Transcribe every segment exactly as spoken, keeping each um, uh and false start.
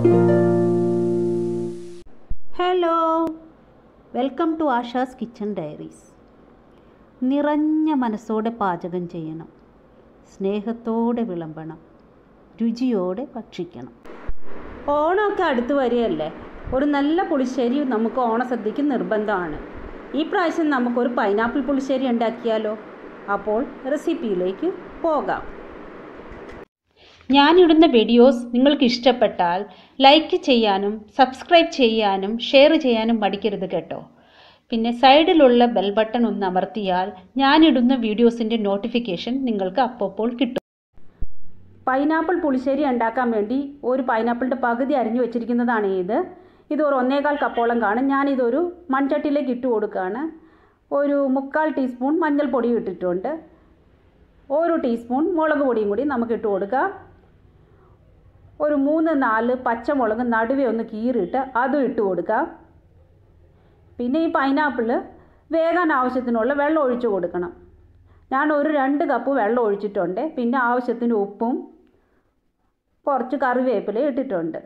Hello, welcome to Asha's kitchen diaries. നിറഞ്ഞ മനസ്സോടെ പാചകം ചെയ്യണം, സ്നേഹത്തോടെ വിളമ്പണം, രുചിയോടെ ഭക്ഷിക്കണം. ഓണമൊക്കെ അടുത്ത് വരികയല്ലേ. ഒരു നല്ല പുളിശ്ശേരി നമുക്ക് ഓണസദ്യക്ക് നിർബന്ധമാണ്. ഈ പ്രാവശ്യം നമുക്കൊരു പൈനാപ്പിൾ പുളിശ്ശേരി ഉണ്ടാക്കിയാലോ? അപ്പോൾ റെസിപ്പിയിലേക്ക് പോകാം. ഞാനിടുന്ന വീഡിയോസ് നിങ്ങൾക്ക് ഇഷ്ടപ്പെട്ടാൽ ലൈക്ക് ചെയ്യാനും സബ്സ്ക്രൈബ് ചെയ്യാനും ഷെയർ ചെയ്യാനും മടിക്കരുത് കേട്ടോ. പിന്നെ സൈഡിലുള്ള ബെൽ ബട്ടൺ ഒന്ന് അമർത്തിയാൽ ഞാനിടുന്ന വീഡിയോസിൻ്റെ നോട്ടിഫിക്കേഷൻ നിങ്ങൾക്ക് അപ്പോൾ കിട്ടും. പൈനാപ്പിൾ പുളിശ്ശേരി ഉണ്ടാക്കാൻ വേണ്ടി ഒരു പൈനാപ്പിളിൻ്റെ പകുതി അരിഞ്ഞു വെച്ചിരിക്കുന്നതാണ് ഇത്. ഇത് ഒരു ഒന്നേകാൽ കപ്പോളം കാണും. ഞാനിതൊരു മൺചട്ടിയിലേക്ക് ഇട്ട് കൊടുക്കുകയാണ്. ഒരു മുക്കാൽ ടീസ്പൂൺ മഞ്ഞൾപ്പൊടി ഇട്ടിട്ടുണ്ട്. ഒരു ടീസ്പൂൺ മുളക് പൊടിയും കൂടി നമുക്ക് ഇട്ട് കൊടുക്കാം. ഒരു മൂന്ന് നാല് പച്ചമുളക് നടുവേ ഒന്ന് കീറിയിട്ട് അതും ഇട്ട് കൊടുക്കാം. പിന്നെ ഈ പൈനാപ്പിൾ വേകാൻ ആവശ്യത്തിനുള്ള വെള്ളം ഒഴിച്ച് കൊടുക്കണം. ഞാൻ ഒരു രണ്ട് കപ്പ് വെള്ളം ഒഴിച്ചിട്ടുണ്ട്. പിന്നെ ആവശ്യത്തിന് ഉപ്പും കുറച്ച് കറിവേപ്പില ഇട്ടിട്ടുണ്ട്.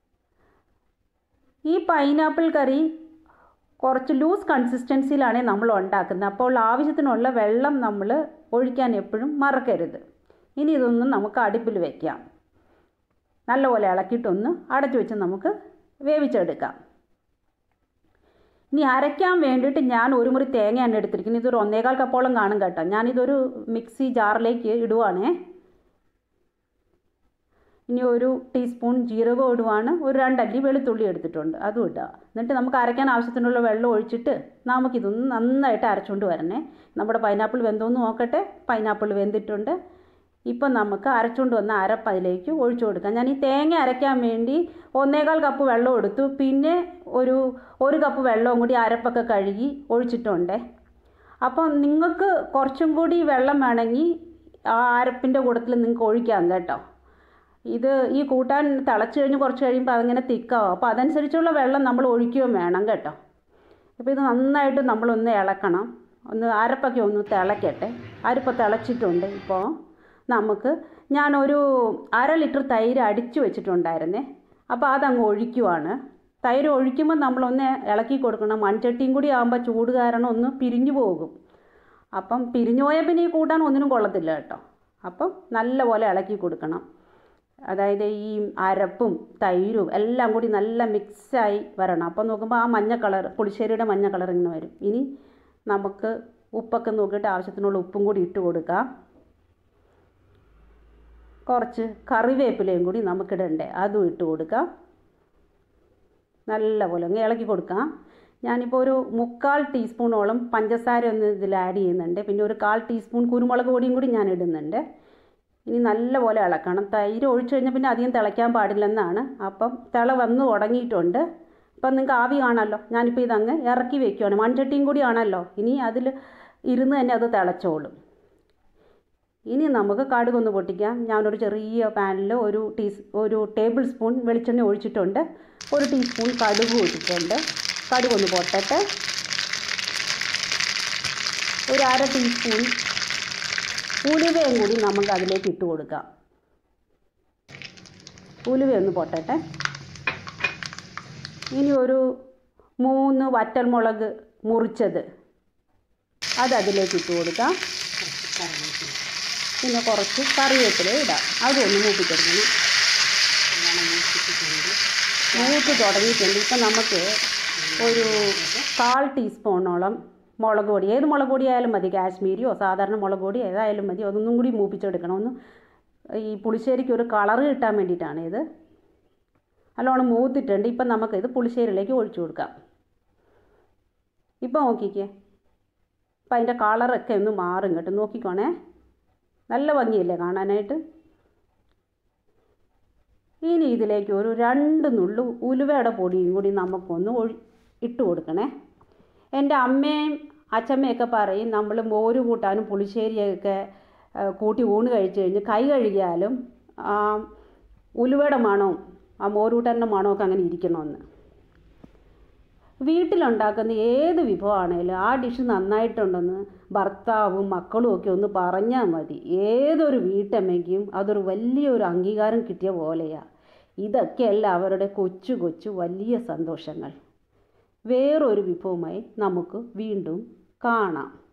ഈ പൈനാപ്പിൾ കറി കുറച്ച് ലൂസ് കൺസിസ്റ്റൻസിയിലാണ് നമ്മൾ ഉണ്ടാക്കുന്നത്. അപ്പോൾ ആവശ്യത്തിനുള്ള വെള്ളം നമ്മൾ ഒഴിക്കാൻ എപ്പോഴും മറക്കരുത്. ഇനി ഇതൊന്നും നമുക്ക് അടുപ്പിൽ വയ്ക്കാം. നല്ലപോലെ ഇളക്കിയിട്ടൊന്ന് അടച്ചു വെച്ച് നമുക്ക് വേവിച്ചെടുക്കാം. ഇനി അരയ്ക്കാൻ വേണ്ടിയിട്ട് ഞാൻ ഒരു മുറി തേങ്ങയാണ് എടുത്തിരിക്കുന്നത്. ഇതൊരു ഒന്നേകാൽ കപ്പോളം കാണും കേട്ടോ. ഞാനിതൊരു മിക്സി ജാറിലേക്ക് ഇടുവാണേ. ഇനി ഒരു ടീസ്പൂൺ ജീരകം ഇടുവാണ്. ഒരു രണ്ടല്ലി വെളുത്തുള്ളി എടുത്തിട്ടുണ്ട്, അതും ഇടുക. എന്നിട്ട് നമുക്ക് അരയ്ക്കാൻ ആവശ്യത്തിനുള്ള വെള്ളം ഒഴിച്ചിട്ട് നമുക്കിതൊന്ന് നന്നായിട്ട് അരച്ചുകൊണ്ട് വരണേ. നമ്മുടെ പൈനാപ്പിൾ വെന്തോന്ന് നോക്കട്ടെ. പൈനാപ്പിൾ വെന്തിട്ടുണ്ട്. ഇപ്പം നമുക്ക് അരച്ചുകൊണ്ട് വന്ന അരപ്പ് അതിലേക്ക് ഒഴിച്ചു കൊടുക്കാം. ഞാൻ ഈ തേങ്ങ അരയ്ക്കാൻ വേണ്ടി ഒന്നേകാൽ കപ്പ് വെള്ളം എടുത്തു. പിന്നെ ഒരു ഒരു കപ്പ് വെള്ളവും കൂടി അരപ്പൊക്കെ കഴുകി ഒഴിച്ചിട്ടുണ്ട്. അപ്പം നിങ്ങൾക്ക് കുറച്ചും കൂടി വെള്ളം വേണമെങ്കിൽ ആ അരപ്പിൻ്റെ കൂട്ടത്തിൽ നിങ്ങൾക്ക് ഒഴിക്കാം കേട്ടോ. ഇത് ഈ കൂട്ടാൻ തിളച്ച് കഴിഞ്ഞ് കുറച്ച് കഴിയുമ്പോൾ അതിങ്ങനെ തിക്കാവും. അപ്പോൾ അതനുസരിച്ചുള്ള വെള്ളം നമ്മൾ ഒഴിക്കുകയും വേണം കേട്ടോ. അപ്പോൾ ഇത് നന്നായിട്ട് നമ്മളൊന്ന് ഇളക്കണം. ഒന്ന് അരപ്പൊക്കെ ഒന്ന് തിളയ്ക്കട്ടെ. അരപ്പ് തിളച്ചിട്ടുണ്ട്. ഇപ്പോൾ നമുക്ക് ഞാനൊരു അര ലിറ്റർ തൈര് അടിച്ചു വെച്ചിട്ടുണ്ടായിരുന്നേ. അപ്പോൾ അതങ്ങ് ഒഴിക്കുവാണ്. തൈര് ഒഴിക്കുമ്പോൾ നമ്മളൊന്ന് ഇളക്കി കൊടുക്കണം. മൺചട്ടിയും കൂടി ആകുമ്പോൾ ചൂട് കാരണം ഒന്ന് പിരിഞ്ഞു പോകും. അപ്പം പിരിഞ്ഞു പോയാൽ പിന്നെ ഈ കൂട്ടാൻ ഒന്നിനും കൊള്ളത്തില്ല കേട്ടോ. അപ്പം നല്ലപോലെ ഇളക്കി കൊടുക്കണം. അതായത് ഈ അരപ്പും തൈരും എല്ലാം കൂടി നല്ല മിക്സായി വരണം. അപ്പം നോക്കുമ്പോൾ ആ മഞ്ഞ കളർ, പുളിശ്ശേരിയുടെ മഞ്ഞ കളർ ഇങ്ങനെ വരും. ഇനി നമുക്ക് ഉപ്പൊക്കെ നോക്കിയിട്ട് ആവശ്യത്തിനുള്ള ഉപ്പും കൂടി ഇട്ട് കൊടുക്കാം. കുറച്ച് കറിവേപ്പിലയും കൂടി നമുക്കിടണ്ടേ, അതും ഇട്ട് കൊടുക്കാം. നല്ലപോലെ ഒന്ന് ഇളക്കി കൊടുക്കാം. ഞാനിപ്പോൾ ഒരു മുക്കാൽ ടീസ്പൂണോളം പഞ്ചസാര ഒന്ന് ഇതിൽ ആഡ് ചെയ്യുന്നുണ്ട്. പിന്നെ ഒരു കാൽ ടീസ്പൂൺ കുരുമുളക് പൊടിയും കൂടി ഞാൻ ഇടുന്നുണ്ട്. ഇനി നല്ലപോലെ ഇളക്കണം. തൈര് ഒഴിച്ചു കഴിഞ്ഞാൽ പിന്നെ അധികം തിളയ്ക്കാൻ പാടില്ലെന്നാണ്. അപ്പം തിള വന്ന് തുടങ്ങിയിട്ടുണ്ട്. ഇപ്പം നിങ്ങൾക്ക് ആവി കാണാമല്ലോ. ഞാനിപ്പോൾ ഇതങ്ങ് ഇറക്കി വയ്ക്കുവാണ്. മൺചട്ടിയും കൂടി ആണല്ലോ. ഇനി അതിൽ ഇരുന്ന് തന്നെ അത് തിളച്ചോളും. ഇനി നമുക്ക് കടുകൊന്ന് പൊട്ടിക്കാം. ഞാനൊരു ചെറിയ പാനിൽ ഒരു ടീ ഒരു ടേബിൾ സ്പൂൺ വെളിച്ചെണ്ണ ഒഴിച്ചിട്ടുണ്ട്. ഒരു ടീസ്പൂൺ കടുക് ഇട്ടിട്ടുണ്ട്. കടുകൊന്ന് പൊട്ടട്ടെ. ഒരു അര ടീസ്പൂൺ ഉലുവയും കൂടി നമുക്ക് അതിലേക്ക് ഇട്ട് കൊടുക്കാം. ഉലുവയൊന്ന് പൊട്ടട്ടെ. ഇനി ഒരു മൂന്ന് വറ്റൽമുളക് മുറിച്ചത് അത് അതിലേക്ക് ഇട്ട് കൊടുക്കാം. പിന്നെ കുറച്ച് കറിവേപ്പില ഇടാം. അതൊന്ന് മൂപ്പിച്ചെടുക്കണം. മൂത്ത് തുടങ്ങിയിട്ടുണ്ട്. ഇപ്പം നമുക്ക് ഒരു കാൽ ടീസ്പൂണോളം മുളക് പൊടി, ഏത് മുളക് പൊടി ആയാലും മതി, കാശ്മീരിയോ സാധാരണ മുളക് പൊടി ഏതായാലും മതി, അതൊന്നും കൂടി മൂപ്പിച്ചെടുക്കണം. ഒന്ന് ഈ പുളിശ്ശേരിക്ക് ഒരു കളറ് കിട്ടാൻ വേണ്ടിയിട്ടാണ് ഇത്. നല്ലോണം മൂത്തിട്ടുണ്ട്. ഇപ്പം നമുക്കിത് പുളിശ്ശേരിയിലേക്ക് ഒഴിച്ചു കൊടുക്കാം. ഇപ്പം നോക്കിക്കേ, ഇപ്പം അതിൻ്റെ കളറൊക്കെ ഒന്ന് മാറും കേട്ടോ. നോക്കിക്കോണേ, നല്ല ഭംഗിയല്ലേ കാണാനായിട്ട്. ഇനി ഇതിലേക്ക് ഒരു രണ്ട് നുള്ളു ഉലുവയുടെ പൊടിയും കൂടി നമുക്കൊന്ന് ഒഴി ഇട്ട് കൊടുക്കണേ. എൻ്റെ അമ്മയും അച്ഛമ്മയൊക്കെ പറയും നമ്മൾ മോര് കൂട്ടാനും പുളിശ്ശേരിയൊക്കെ കൂട്ടി ഊണ് കഴിച്ച് കഴിഞ്ഞ് കൈ കഴുകിയാലും ഉലുവയുടെ മണവും ആ മോരൂട്ടൻ്റെ മണമൊക്കെ അങ്ങനെ ഇരിക്കണമെന്ന്. വീട്ടിലുണ്ടാക്കുന്ന ഏത് വിഭവമാണേലും ആ ഡിഷ് നന്നായിട്ടുണ്ടെന്ന് ഭർത്താവും മക്കളും ഒക്കെ ഒന്ന് പറഞ്ഞാൽ മതി. ഏതൊരു വീട്ടമ്മയ്ക്കും അതൊരു വലിയൊരു അംഗീകാരം കിട്ടിയ പോലെയാണ്. ഇതൊക്കെയല്ല അവരുടെ കൊച്ചു കൊച്ചു വലിയ സന്തോഷങ്ങൾ. വേറൊരു വിഭവമായി നമുക്ക് വീണ്ടും കാണാം.